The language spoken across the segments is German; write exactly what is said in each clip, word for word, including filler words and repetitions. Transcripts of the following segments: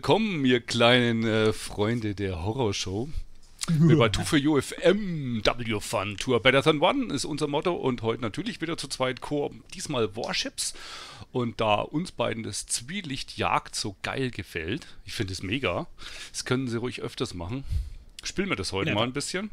willkommen, ihr kleinen äh, Freunde der Horrorshow. Wir bei Two for You F M, W Fun, Tour Better Than One ist unser Motto und heute natürlich wieder zu zweit Koop, diesmal Warships. Und da uns beiden das Zwielichtjagd so geil gefällt, ich finde es mega, das können sie ruhig öfters machen. Spielen wir das heute ja. mal ein bisschen.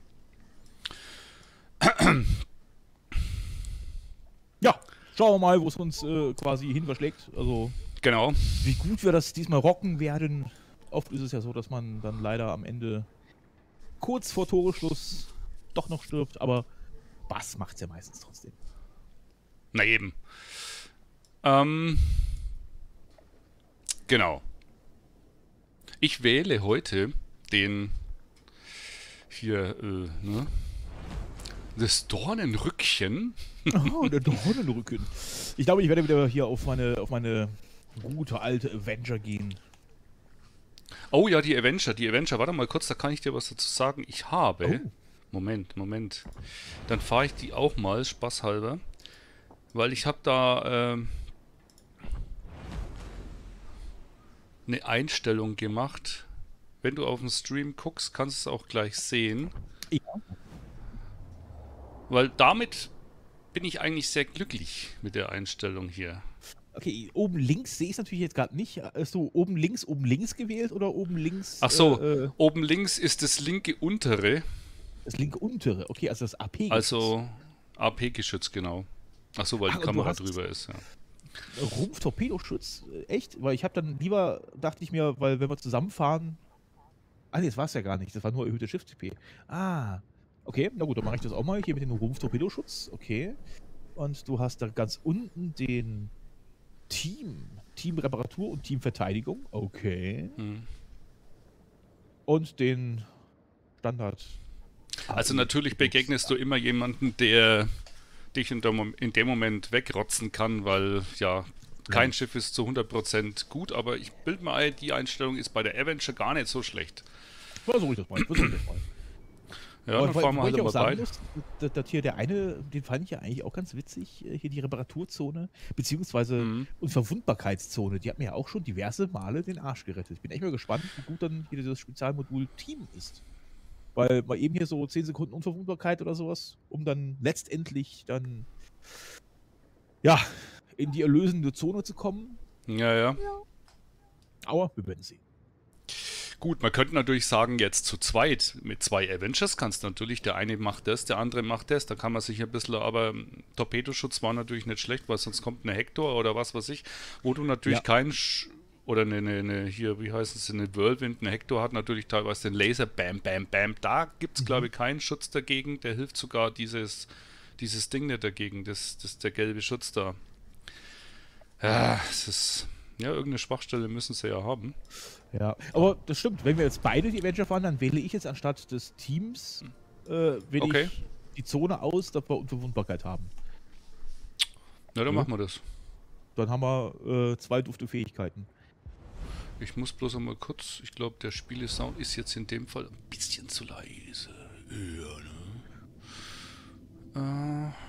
Ja, schauen wir mal, wo es uns äh, quasi hin verschlägt. Also, genau. Wie gut wir das diesmal rocken werden. Oft ist es ja so, dass man dann leider am Ende kurz vor Toreschluss doch noch stirbt, aber Bass macht es ja meistens trotzdem. Na eben. Ähm, genau. Ich wähle heute den hier, äh, ne? Das Dornenrückchen. Oh, der Dornenrücken. Ich glaube, ich werde wieder hier auf meine, auf meine gute alte Avenger gehen. Oh ja, die Avenger, die Avenger. Warte mal kurz, da kann ich dir was dazu sagen. Ich habe... Oh. Moment, Moment. Dann fahre ich die auch mal, spaßhalber. Weil ich habe da ähm, eine Einstellung gemacht. Wenn du auf den Stream guckst, kannst du es auch gleich sehen. Ja. Weil damit bin ich eigentlich sehr glücklich mit der Einstellung hier. Okay, oben links sehe ich es natürlich jetzt gerade nicht. Hast du oben links, oben links gewählt oder oben links? Ach so, äh, oben links ist das linke untere. Das linke untere, okay, also das A P-Geschütz. Also A P-Geschütz, genau. Ach so, weil Ach, die Kamera drüber ist, ja. Rumpf-Torpedoschütz, echt? Weil ich habe dann lieber, dachte ich mir, weil wenn wir zusammenfahren... Ah nee, das war es ja gar nicht, das war nur erhöhte Schiff-T P. Ah, okay, na gut, dann mache ich das auch mal hier mit dem Rumpf-Torpedoschutz, okay. Und du hast da ganz unten den Team, Team Reparatur und Team Verteidigung, okay. Hm. Und den Standard. Also natürlich begegnest du immer jemanden, der dich in dem, in dem Moment wegrotzen kann, weil ja, kein ja. Schiff ist zu hundert Prozent gut, aber ich bilde mir ein, die Einstellung ist bei der Avenger gar nicht so schlecht. Versuche ich das mal, versuche ich das mal. Ja, dann fahren wir halt mal beide. Muss, dass, dass hier der eine, den fand ich ja eigentlich auch ganz witzig, hier die Reparaturzone, beziehungsweise mhm. und Verwundbarkeitszone, die hat mir ja auch schon diverse Male den Arsch gerettet. Ich bin echt mal gespannt, wie gut dann hier dieses Spezialmodul Team ist. Weil mal eben hier so zehn Sekunden Unverwundbarkeit oder sowas, um dann letztendlich dann ja, in die erlösende Zone zu kommen. Ja, ja. ja. Aber wir werden sehen. Gut, man könnte natürlich sagen, jetzt zu zweit mit zwei Avengers kannst du natürlich, der eine macht das, der andere macht das, da kann man sich ein bisschen, aber Torpedoschutz war natürlich nicht schlecht, weil sonst kommt eine Hector oder was weiß ich, wo du natürlich ja. keinen, Sch oder eine, eine, eine, hier, wie heißt es, eine Whirlwind, eine Hector hat natürlich teilweise den Laser, bam, bam, bam, da gibt es mhm. glaube ich keinen Schutz dagegen, der hilft sogar dieses, dieses Ding nicht dagegen, das, das der gelbe Schutz da. Ja, es ist... Ja, irgendeine Schwachstelle müssen sie ja haben. Ja, aber das stimmt. Wenn wir jetzt beide die Avenger fahren, dann wähle ich jetzt anstatt des Teams äh, wähle okay. ich die Zone aus, dass wir Unverwundbarkeit haben. Na, dann ja. machen wir das. Dann haben wir äh, zwei dufte Fähigkeiten. Ich muss bloß einmal kurz, ich glaube, der Spielesound ist jetzt in dem Fall ein bisschen zu leise. Ja, ne? Äh...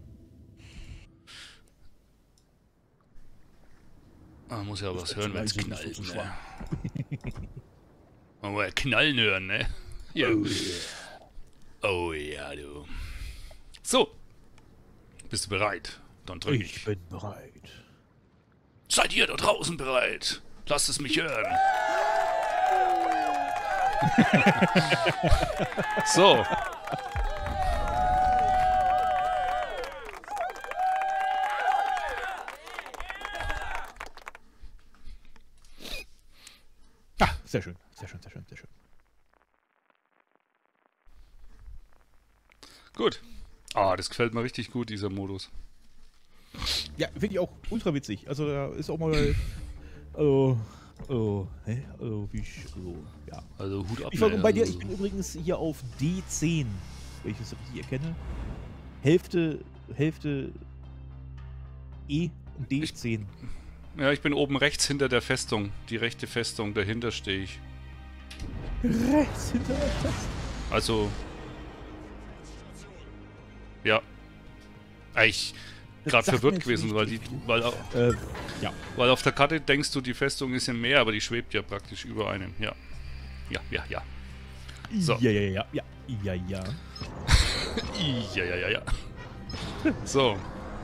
Man muss ja was hören, wenn es knallt. So ne? Man muss ja knallen hören, ne? Ja. Oh, yeah. Oh ja, du. So. Bist du bereit? Dann drücke ich. Ich bin bereit. Seid ihr da draußen bereit? Lasst es mich hören. So. Sehr schön, sehr schön, sehr schön, sehr schön. Gut. Ah, das gefällt mir richtig gut, dieser Modus. Ja, finde ich auch ultra witzig. Also da ist auch mal... Also, also, hä? Also, wie ich... Also, ja. Also, Hut ab. Ich war bei dir, ich bin übrigens hier auf D zehn, wenn ich das richtig erkenne. Hälfte, Hälfte E und D zehn. Ich Ja, ich bin oben rechts hinter der Festung. Die rechte Festung, dahinter stehe ich. Rechts hinter der Festung? Also... Ja. Ich... gerade verwirrt gewesen, weil die, weil, äh, ja. weil auf der Karte denkst du, die Festung ist im Meer, aber die schwebt ja praktisch über einem. Ja, ja, ja, ja. So. Ja, ja, ja, ja, ja, ja. ja, ja, ja, ja. So.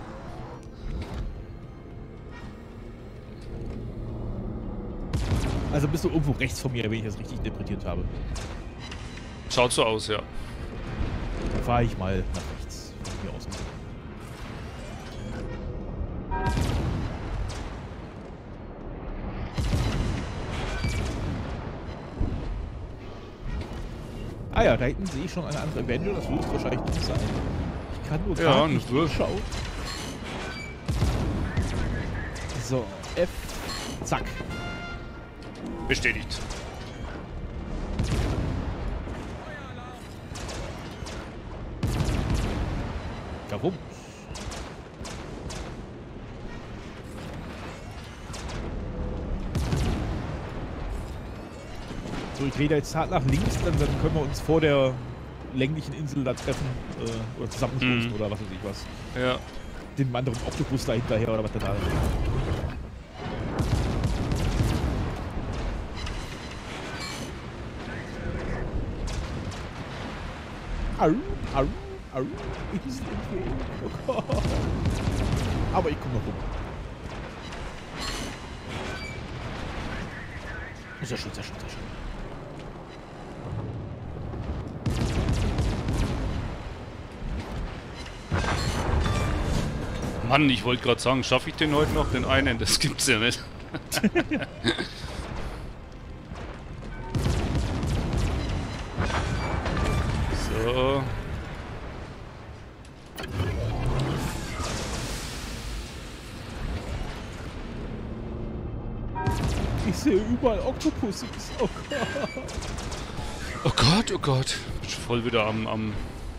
Also bist du irgendwo rechts von mir, wenn ich das richtig interpretiert habe. Schaut so aus, ja. Dann fahre ich mal nach rechts von mir aus. Ah ja, da hinten sehe ich schon eine andere Avenger, das wird es wahrscheinlich nicht sein. Ich kann nur ja, nicht schauen. So, F, zack. Bestätigt. Warum? So, ich drehe da jetzt hart nach links, dann, dann können wir uns vor der länglichen Insel da treffen äh, oder zusammenstoßen mhm. oder was weiß ich was. Ja. Den anderen Oktopus da hinterher oder was da da ist. Au, au, au, ich sind hier. Oh Gott. Aber ich komme noch rum. Sehr schön, sehr schön, sehr schön. Mann, ich wollte gerade sagen, schaffe ich den heute noch? Den einen, das gibt's ja nicht. So. Ich sehe überall Oktopusse. Oh Gott. Oh Gott, oh Gott. Ich bin voll wieder am... am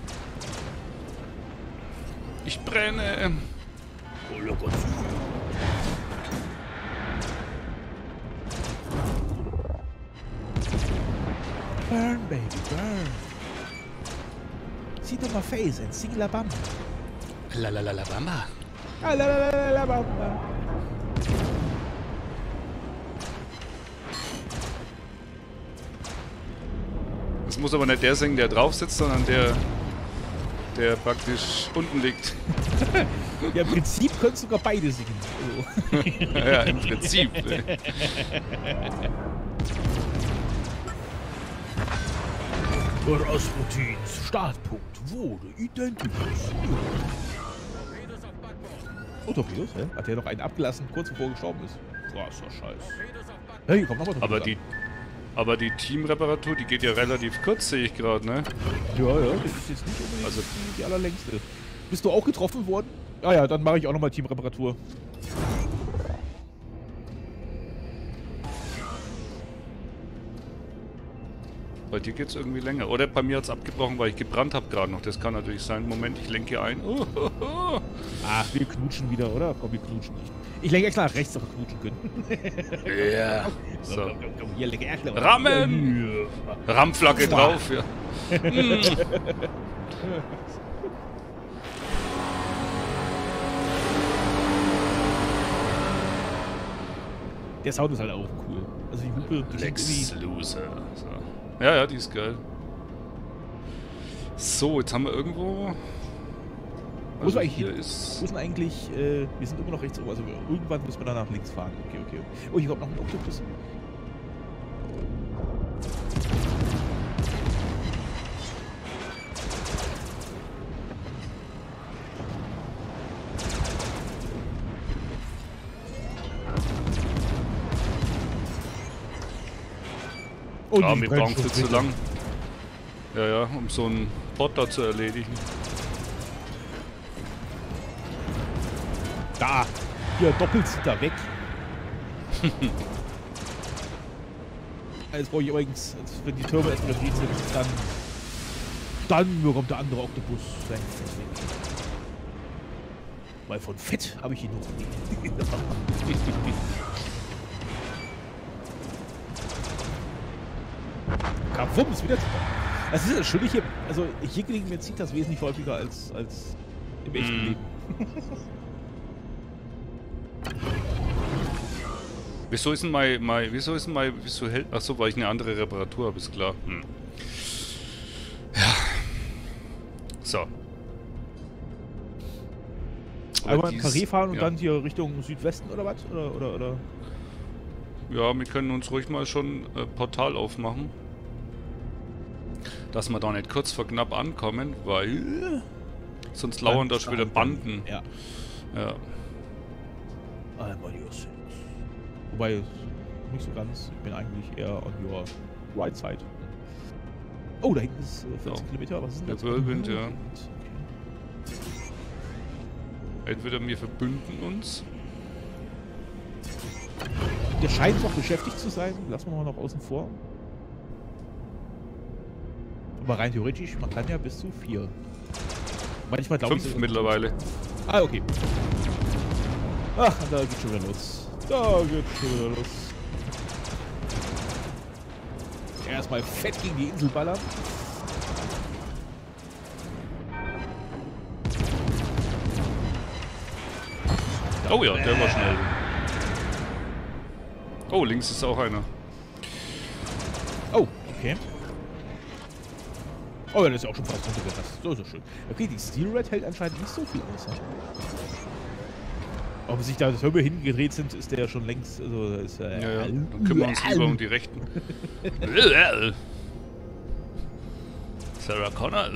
ich brenne. Oh Gott. Burn, baby, burn. See to my face and sing La Bamba. La la la la Bamba. La la la la la Bamba. Das muss aber nicht der singen, der drauf sitzt, sondern der, der praktisch unten liegt. Ja, im Prinzip können sogar beide singen. Also. Ja, im Prinzip. Rasputins Startpunkt wurde identifiziert. Oh, Torpedos, hä? Hat der noch einen abgelassen, kurz bevor er gestorben ist? Krasser Scheiß. Hey, komm nochmal Aber die, aber die Teamreparatur, die geht ja relativ kurz, sehe ich gerade, ne? Ja, ja, das ist jetzt nicht unbedingt also die, die allerlängste. Bist du auch getroffen worden? Ah ja, dann mache ich auch nochmal Teamreparatur. Bei dir geht es irgendwie länger. Oder bei mir hat es abgebrochen, weil ich gebrannt habe gerade noch. Das kann natürlich sein. Moment, ich lenke hier ein. Oh, oh, oh. Ach, wir knutschen wieder, oder? Komm, wir knutschen nicht. Ich lenke extra nach rechts, dass wir knutschen können. Ja. So. Komm, komm, komm, hier, lenke erst nach Rammen! Rammflagge drauf, ja. Der Sound ist halt auch cool. Also die Hupe... Lex Loser. So. Ja, ja, die ist geil. So, jetzt haben wir irgendwo... Wo ist Also eigentlich hier hin? ist... Wo ist denn eigentlich... Äh, wir sind immer noch rechts oben, also irgendwann müssen wir dann nach links fahren. Okay, okay. Oh, hier kommt noch ein Oktopus. Und ja, wir brauchen viel zu lang. Ja, ja, um so einen Bot da zu erledigen. Da! Hier, doppelt zieht er weg. Jetzt brauche ich übrigens, wenn die Türme erst wieder fried sind, dann... Dann kommt der andere Oktopus. Weil von Fett habe ich ihn noch nicht. Kabums, wieder. Das ist das Schöne hier, also hier gelegen mir zieht das wesentlich häufiger als, als im echten mm. Leben. Wieso ist denn mein, mein wieso ist denn mein, wieso hält, achso, weil ich eine andere Reparatur habe, ist klar. Hm. Ja. So. Einmal ein Karree fahren und ja. dann hier Richtung Südwesten oder was? Oder, oder, oder? Ja, wir können uns ruhig mal schon äh, Portal aufmachen. Dass wir da nicht kurz vor knapp ankommen, weil sonst lauern da schon wieder Banden. Ja. Ja. Einmal your six. Wobei, nicht so ganz. Ich bin eigentlich eher on your right side. Oh, da hinten ist äh, vierzig Oh. Kilometer. Was ist denn Der das? Whirlwind, ja. Okay. Entweder wir verbünden uns. Der scheint noch beschäftigt zu sein. Lassen wir mal noch außen vor. Aber rein theoretisch, man kann ja bis zu vier. Manchmal glaube ich. Fünf mittlerweile. Ah, okay. Ach, da geht's schon wieder los. Da geht's schon wieder los. Erstmal fett gegen die Insel ballern. Oh ja, der war schnell. Oh, links ist auch einer. Oh, okay. Oh ja, das ist ja auch schon fast runtergerast. So ist es schön. Okay, die Steel Red hält anscheinend nicht so viel aus. Ob sich da das Höhe hingedreht sind, ist der ja schon längst. Also, da ist, äh, Ja, ja. Dann kümmern wir uns lieber um die Rechten. Sarah Connor.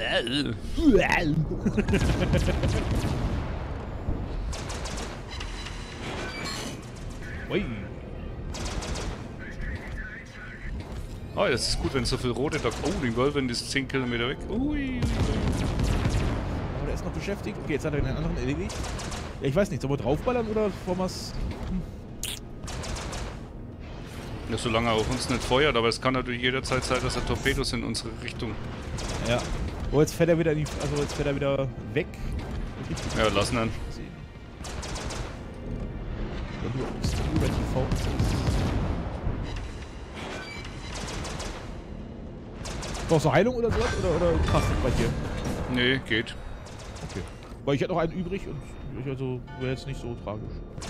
Ui. Oh, das ist gut, wenn so viel rote da. Oh, den Whirlwind ist zehn Kilometer weg. Ui, ui, ui. Aber der ist noch beschäftigt. Okay, jetzt hat er den anderen erledigt. Ja, ich weiß nicht, sollen wir draufballern oder wollen wir es. Hm. Ja, solange er auf uns nicht feuert, aber es kann natürlich jederzeit sein, dass er Torpedos in unsere Richtung. Ja. Oh, jetzt fährt er wieder in die. Also jetzt fährt er wieder weg. Ja, lassen ihn. Wenn du auf Steel Red T V brauchst du Heilung oder sowas? Oder, oder passt das bei dir? Nee, geht. Okay. Weil ich hätte noch einen übrig und ich also wäre jetzt nicht so tragisch.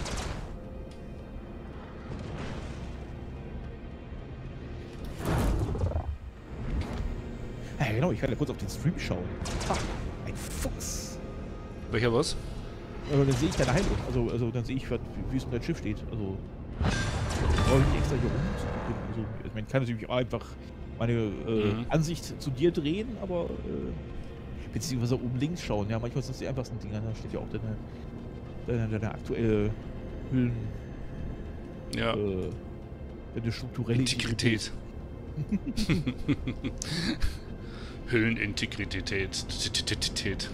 Ja, genau, ich kann ja kurz auf den Stream schauen. Ha, ein Fuchs. Welcher was? Aber dann sehe ich deine Heilung. Also, also dann sehe ich, wie es um dein Schiff steht. Also brauche ich nicht extra hier rum zu gucken. Also, ich meine, ich kann natürlich auch einfach meine äh, Mhm. Ansicht zu dir drehen, aber äh, beziehungsweise oben links schauen. Ja, manchmal sind es die einfachsten Dinger. Da steht ja auch deine, deine, deine aktuelle Hüllen. Ja. Äh, deine strukturelle Integrität. Hüllenintegrität. Titititität.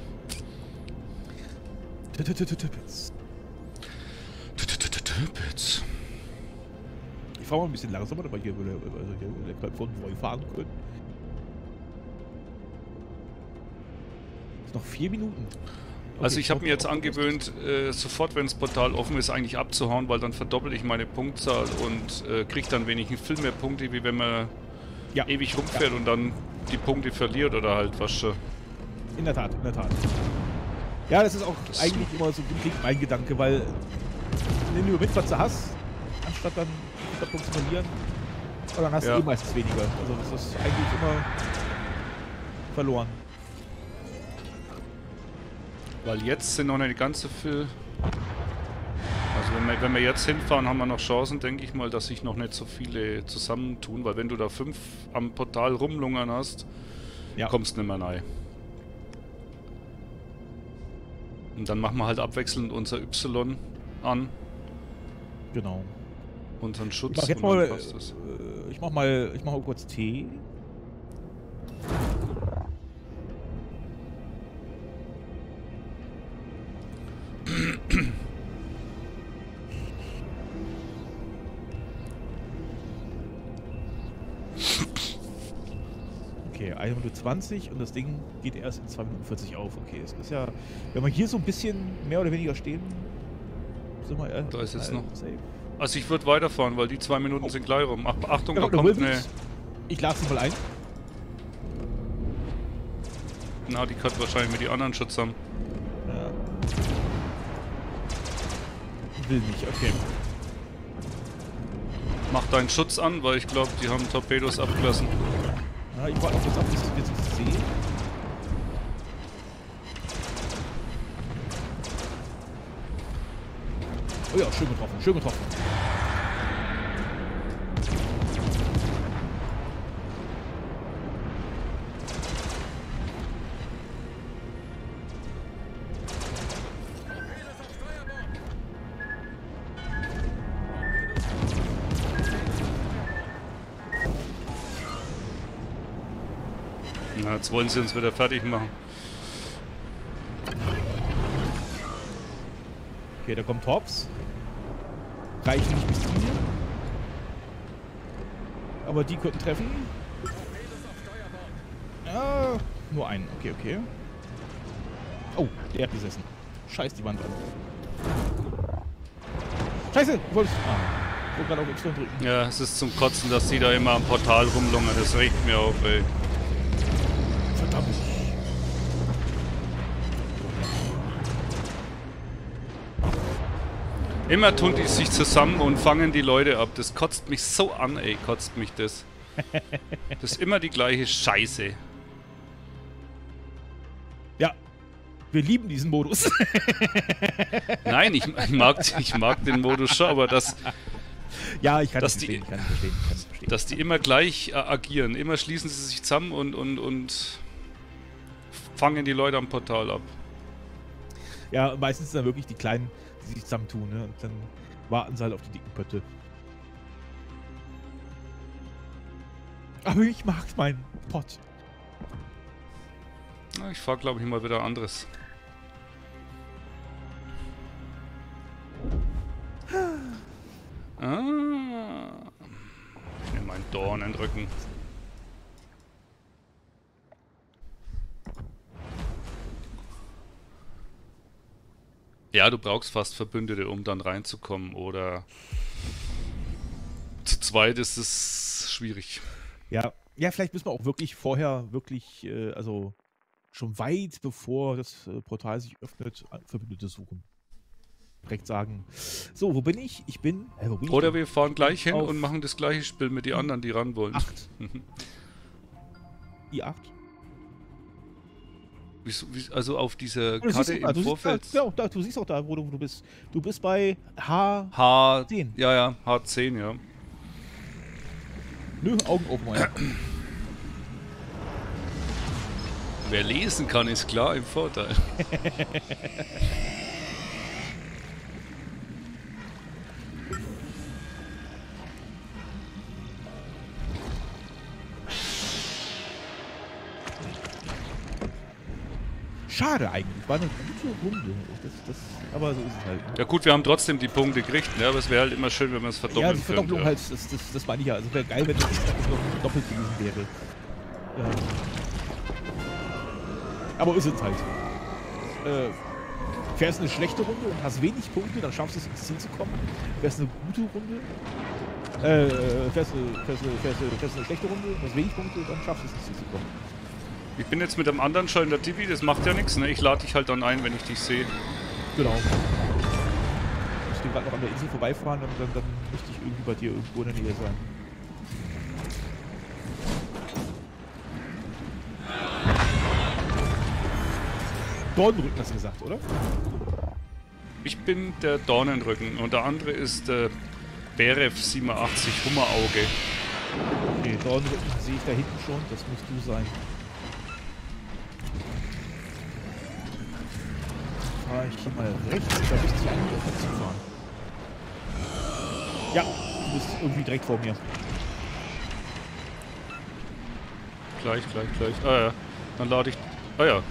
Tippets. Tititititipits. Ich fahre mal ein bisschen langsamer, aber hier würde also hier würde der kleine Konvoi fahren können. Ist noch vier Minuten. Okay, Also ich habe glaub, mir jetzt auch angewöhnt, äh, sofort, wenn das Portal offen ist, eigentlich abzuhauen, weil dann verdoppel ich meine Punktzahl und äh, kriege dann wenigstens viel mehr Punkte, wie wenn man Ja. ewig rumfährt und dann die Punkte verliert oder halt was schon. In der Tat, in der Tat. Ja, das ist auch Das eigentlich immer so grundlegend mein Gedanke, weil wenn du mit was du hast, anstatt dann Punkte zu verlieren, aber dann hast Ja. du eh meistens weniger. Also das ist eigentlich immer verloren. Weil jetzt sind noch nicht ganz so viel. Also wenn wir, wenn wir jetzt hinfahren, haben wir noch Chancen, denke ich mal, dass sich noch nicht so viele zusammentun, weil wenn du da fünf am Portal rumlungern hast, Ja. kommst du nicht mehr rein. Und dann machen wir halt abwechselnd unser Y an, Genau. unseren Schutz. Ich mach jetzt und dann mal, passt das. äh, ich mach mal, ich mach mal kurz Tee. Okay, eine Minute zwanzig und das Ding geht erst in zwei Minuten vierzig auf. Okay, es ist ja, wenn wir hier so ein bisschen mehr oder weniger stehen, sind wir äh, Da ist jetzt äh, noch- safe. Also ich würde weiterfahren, weil die zwei Minuten Oh. sind gleich rum. Ach, Achtung, Ja, da der kommt Whirlwind. eine... Ich lade sie mal ein. Na, die kann wahrscheinlich mit die anderen Schutz haben. Ja. Will nicht, okay. Mach deinen Schutz an, weil ich glaube, die haben Torpedos abgelassen. Ja, ich warte noch kurz ab, bis ich jetzt was sehe. Oh ja, schön getroffen, schön getroffen. Na, jetzt wollen sie uns wieder fertig machen. Okay, da kommt Hobbs. Reichen nicht bis hier. Aber die könnten treffen. Ja, nur einen. Okay, okay. Oh, der hat gesessen. Scheiß die Wand an. Scheiße! Ich wollte ah, ich wollte gerade auf Y drücken. Ja, es ist zum Kotzen, dass die da immer am Portal rumlungern. Das regt mir auf, ey. Verdammt. Immer tun die sich zusammen und fangen die Leute ab. Das kotzt mich so an, ey, kotzt mich das. Das ist immer die gleiche Scheiße. Ja, wir lieben diesen Modus. Nein, ich, ich, mag, ich mag den Modus schon, aber das... Ja, ich kann das das die, verstehen, ich kann das verstehen, ich kann das verstehen. Dass die immer gleich äh, agieren. Immer schließen sie sich zusammen und, und, und fangen die Leute am Portal ab. Ja, meistens sind dann wirklich die Kleinen, die sich zusammentun, ne? Und dann warten sie halt auf die dicken Pötte. Aber ich mag meinen Pott. Ich fahr, glaube ich, mal wieder anderes. Ah. Ich nehme meinen Dornenrücken. Ja, du brauchst fast Verbündete, um dann reinzukommen, oder zu zweit ist es schwierig. Ja, ja, vielleicht müssen wir auch wirklich vorher wirklich, äh, also schon weit bevor das äh, Portal sich öffnet, Verbündete suchen. Direkt sagen, so, wo bin ich? Ich bin, äh, wo bin ich Oder denn? wir fahren gleich hin Auf und machen das gleiche Spiel mit den anderen, die ran wollen. acht. I acht. Wieso, wie, also auf dieser Du siehst Karte auch da, im du Vorfeld. Siehst, da, ja, da, du siehst auch da, wo du, wo du bist. Du bist bei H H zehn. Ja, ja, H zehn, ja. Nö, Augen offen, ja. Wer lesen kann, ist klar im Vorteil. Schade eigentlich, war eine gute Runde. Das, das, aber so ist es halt. Ne? Ja gut, wir haben trotzdem die Punkte gekriegt, ne? Aber es wäre halt immer schön, wenn man es verdoppeln Ja, könnte. die Verdopplung Ja. halt, das, das, das meine ich ja. Also wäre geil, wenn das noch doppelt gewesen wäre. Ähm, aber ist es halt. Äh, fährst eine schlechte Runde und hast wenig Punkte, dann schaffst du es ins Ziel zu kommen. Fährst eine gute Runde, äh, fährst eine, fährst eine, fährst eine, fährst eine schlechte Runde und hast wenig Punkte, dann schaffst du es ins Ziel zu kommen. Ich bin jetzt mit dem anderen schon in der Divi, das macht ja nichts, ne? Ich lade dich halt dann ein, wenn ich dich sehe. Genau. Ich muss gerade noch an der Insel vorbeifahren und dann, dann müsste ich irgendwie bei dir irgendwo in der Nähe sein. Dornenrücken hast du gesagt, oder? Ich bin der Dornenrücken und der andere ist der Berev siebenundachtzig Hummerauge. Okay, Dornenrücken sehe ich da hinten schon, das musst du sein. Fahre ich hier mal rechts, da müsste ich eigentlich auch dazu fahren. Ja, du bist irgendwie direkt vor mir. Gleich, gleich, gleich. Ah ja, dann lade ich... Ah ja.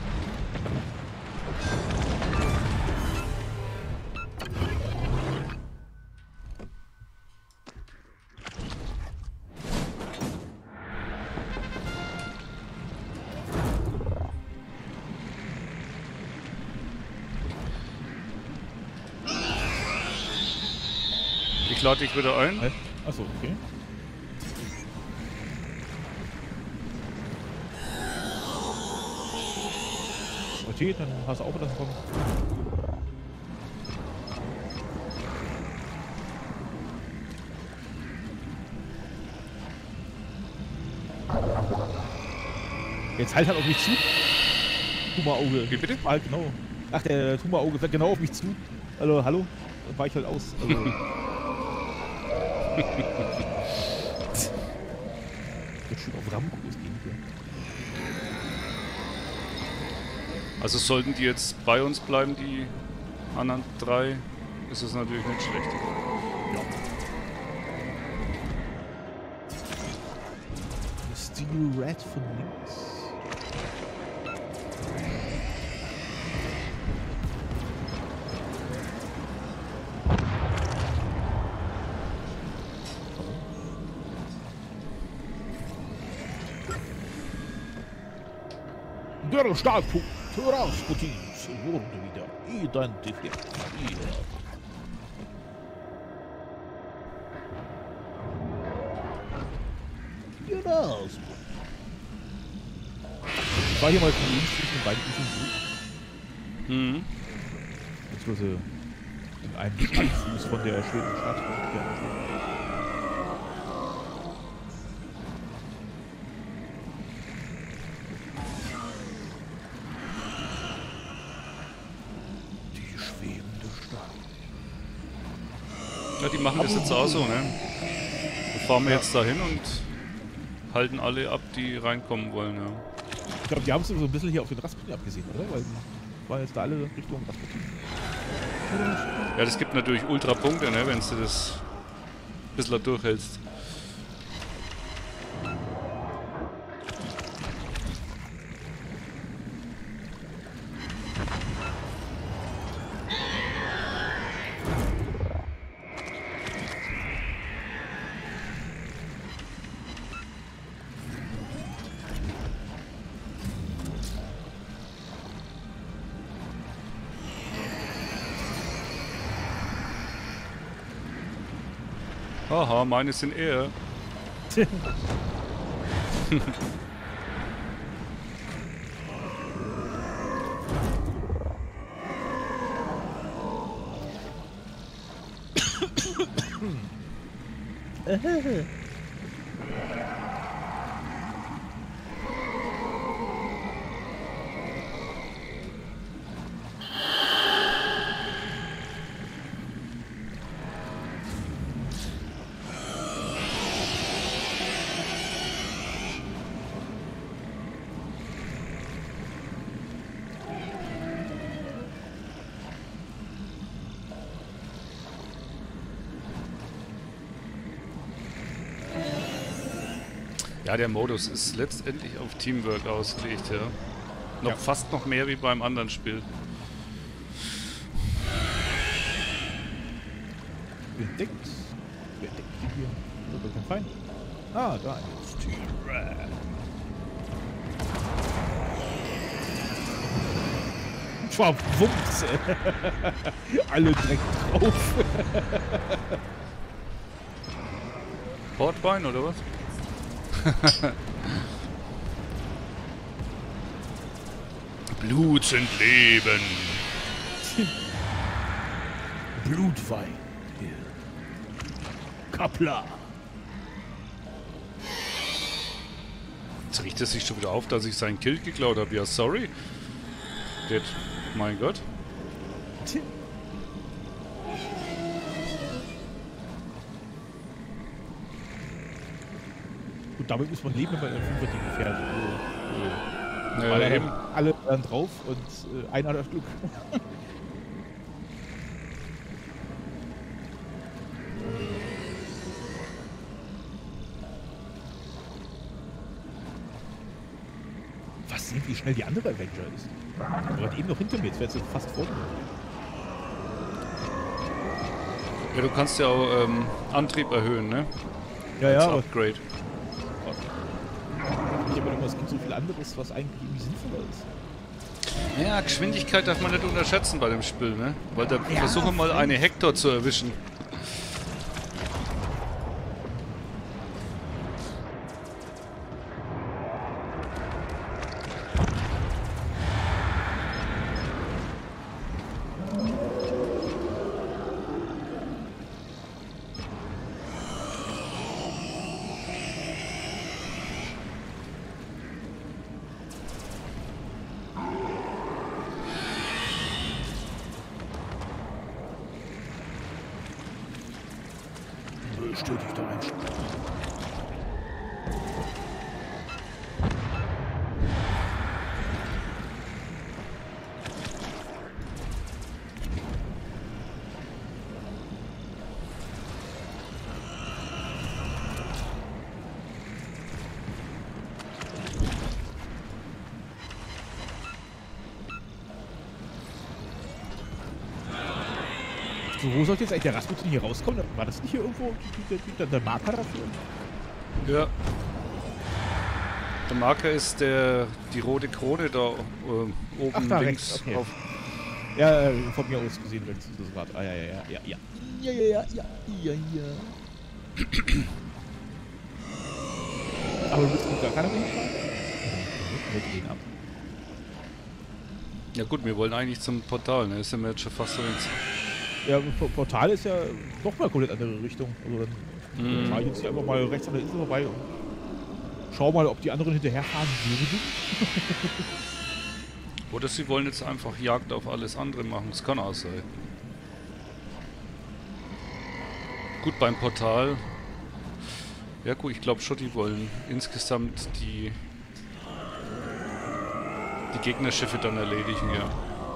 Ich lade dich wieder ein. Achso, okay. Okay, dann hast du auch das bekommen. Jetzt halt halt auf mich zu. Tumorauge. Wie bitte? Halt genau. Ach, der Tumorauge fährt genau auf mich zu. Hallo, hallo. Dann war ich halt aus. Also. Wird schon auf Ramkurs gehen hier. Also sollten die jetzt bei uns bleiben, die anderen drei, ist es natürlich nicht schlecht. Ja. Steel Red von links. Der Startpunkt Rasputins wurde wieder identifiziert. Genau. Ich war hier mal von links zwischen den beiden Inseln. Mhm. Beziehungsweise in einem Anfuß von der schwedischen Stadt. Die schwebende Stadt. Ja, die machen das jetzt auch so, ne? Da fahren wir jetzt dahin und halten alle ab, die reinkommen wollen, ja. Ich glaube, die haben es so ein bisschen hier auf den Rasputin abgesehen, oder? Weil die waren jetzt da alle Richtung Rasputin. Ja, das gibt natürlich Ultrapunkte, ne, wenn du das ein bisschen durchhältst. Haha, meine sind eher. Ja, der Modus ist letztendlich auf Teamwork ausgelegt, ja. Noch Ja. fast noch mehr wie beim anderen Spiel. Wer entdeckt? Wer entdeckt die hier? Oder kein Feind? Ah, da ein Steel Red. Schwabwumms! Alle direkt drauf. Portwein oder was? Blut sind Leben. Blutwein. Kapla. Jetzt riecht es sich schon wieder auf, dass ich seinen Kill geklaut habe. Ja, sorry. Dead. Mein Gott. Und damit muss man leben, wenn man einen Fünfer fährt. Also, Ja, alle, eben. alle dann drauf und äh, einer hat das Glück. Was sehen, wie schnell die andere Avenger ist. Aber hat eben noch hinter mir, jetzt wäre sie fast vor mir. Ja, du kannst ja auch ähm, Antrieb erhöhen, ne? Ja, Als ja, aber Upgrade. ich habe immer, es gibt so viel anderes, was eigentlich irgendwie sinnvoller ist. Ja, Geschwindigkeit darf man nicht unterschätzen bei dem Spiel, ne? Weil da Ja, versuche mal eine Hector zu erwischen. Stör dich doch ein. So, wo sollte jetzt eigentlich der Rasputin hier rauskommen? War das nicht hier irgendwo der, der, der Marker dafür? Ja. Der Marker ist der, die rote Krone da äh, oben Ach, da links. rechts, okay. Auf. Ja, äh, von mir aus gesehen rechts ist das Rad. Ah, ja, ja, ja, ja, ja. Ja, ja, ja, ja, ja, ja. Aber du bist mit gar keiner mehr hinfahren? Wir drehen ab. Ja gut, wir wollen eigentlich zum Portal, ne? Sind wir jetzt schon fast so ins... Ja, P- Portal ist ja noch mal komplett andere Richtung. Also dann Mm. fahre ich jetzt hier einfach mal rechts an der Insel vorbei und schau mal, ob die anderen hinterherfahren würden. Oder sie wollen jetzt einfach Jagd auf alles andere machen. Das kann auch sein. Gut, beim Portal... Ja gut, ich glaube schon, die wollen insgesamt die... die Gegnerschiffe dann erledigen, ja.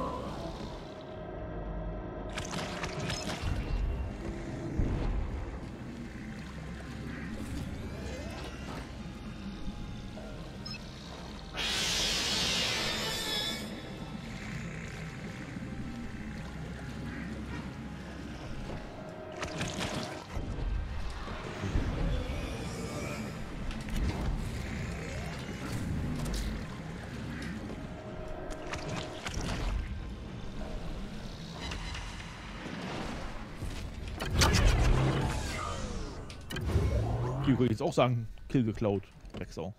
Die würde ich jetzt auch sagen, Kill geklaut. Drecksau.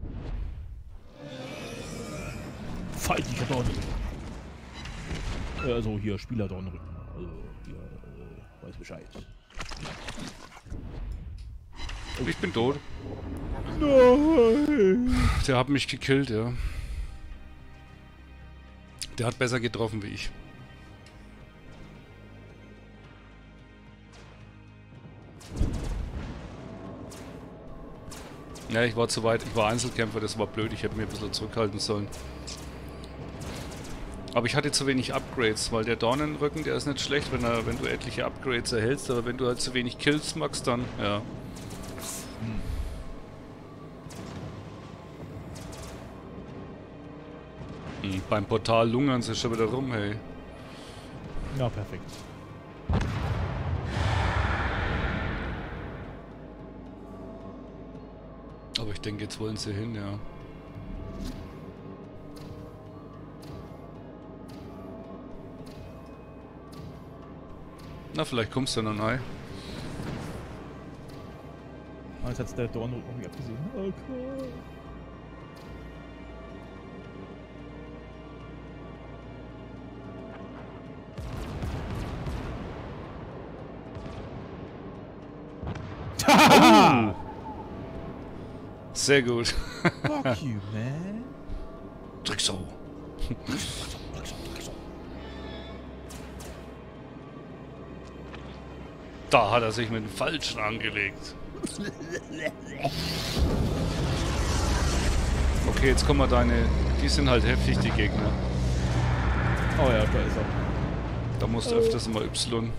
Feindlicher Dornrücken. Äh, Also hier, Spieler Dornrücken. Also hier, äh, weiß Bescheid. Ich bin tot. Nein! Der hat mich gekillt, ja. Der hat besser getroffen wie ich. Ja, ich war zu weit. Ich war Einzelkämpfer, das war blöd. Ich hätte mir ein bisschen zurückhalten sollen. Aber ich hatte zu wenig Upgrades, weil der Dornenrücken, der ist nicht schlecht, wenn, er, wenn du etliche Upgrades erhältst, aber wenn du halt zu wenig Kills machst, dann, ja. Hm, beim Portal lungern sie schon wieder rum, hey. Ja, perfekt. Aber ich denke, jetzt wollen sie hin, ja. Na, vielleicht kommst du noch rein. Ah, jetzt hat der Dornrücken irgendwie abgesehen. Okay. Oh. Sehr gut. Fuck you, man. Drecksau. Da hat er sich mit dem Falschen angelegt. Okay, jetzt kommen wir deine... Die sind halt heftig, die Gegner. Oh ja, da ist er. Da musst du öfters mal Y.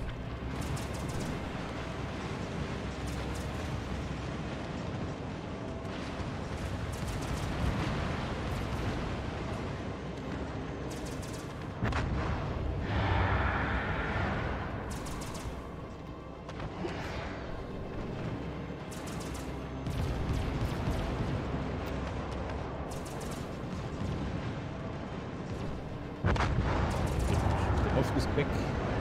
Der Off ist weg.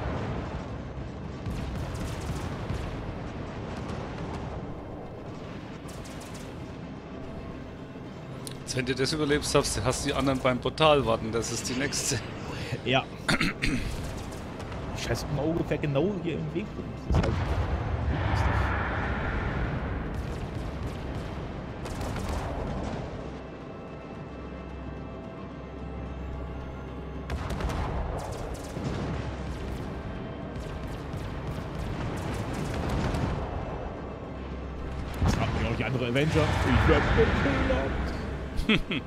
Jetzt, wenn du das überlebst, hast, hast die anderen beim Portal warten. Das ist die nächste. Ja. Scheiß mal ungefähr genau hier im Weg. Das ist halt lustig. andere Avenger. Ich werd gepillert.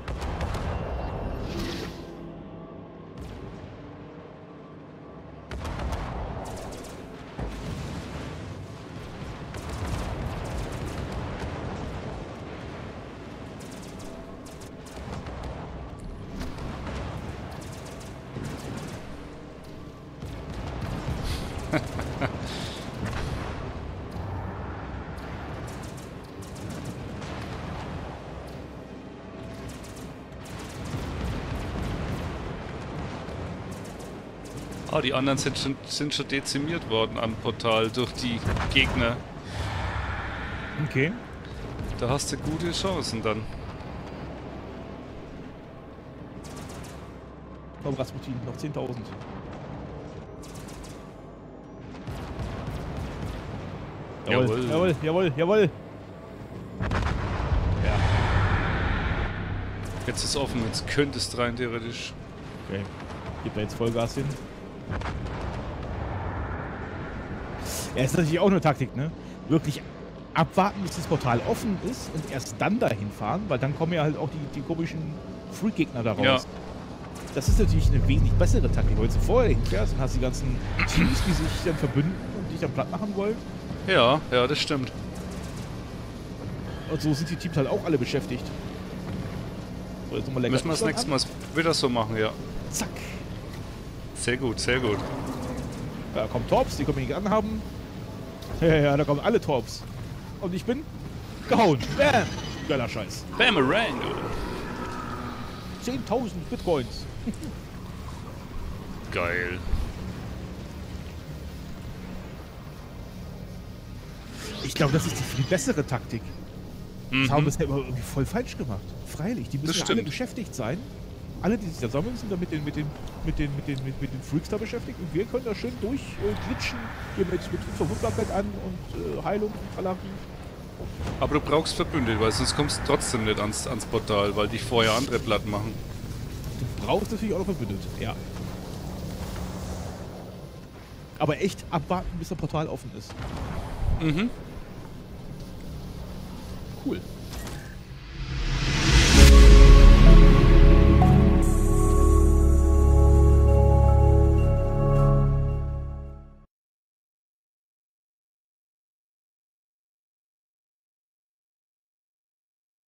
Ah, die anderen sind schon, sind schon dezimiert worden am Portal durch die Gegner. Okay. Da hast du gute Chancen dann. Komm, Rasputin, noch zehntausend. Jawohl, Jawohl. jawohl, jawohl, jawohl. Ja. Jetzt ist offen, jetzt könntest rein theoretisch. Okay. Gib da jetzt Vollgas hin. Ja, ist natürlich auch eine Taktik, ne? Wirklich abwarten, bis das Portal offen ist und erst dann dahin fahren, weil dann kommen ja halt auch die, die komischen Freak-Gegner da raus. Ja. Das ist natürlich eine wesentlich bessere Taktik. Wenn du vorher hinfährst und hast die ganzen Teams, die sich dann verbünden und dich dann platt machen wollen. Ja, ja, das stimmt. Und so sind die Teams halt auch alle beschäftigt. So, jetzt nochmal lecker Müssen wir das nächste Mal wieder so machen, ja. Zack. Sehr gut, sehr gut. Da kommen Torps, die können mich nicht anhaben. Ja, ja, da kommen alle Torps. Und ich bin gehauen. Bam. Geiler Scheiß. Bamarang. zehntausend Bitcoins. Geil. Ich glaube, das ist die viel bessere Taktik. Das Mhm. haben wir bisher aber irgendwie voll falsch gemacht. Freilich, die müssen Das ja alle stimmt. beschäftigt sein. Alle, die sich da sammeln, sind da mit den, mit den, mit den, mit den, mit, mit den Freaks da beschäftigt. Und wir können da schön durchglitschen. Äh, hier mit, mit Unverwundbarkeit an und äh, Heilung und Verlangen. Aber du brauchst Verbündete, weil sonst kommst du trotzdem nicht ans, ans Portal, weil dich vorher andere platt machen. Du brauchst natürlich auch noch Verbündete. Ja. Aber echt abwarten, bis das Portal offen ist. Mhm. Cool.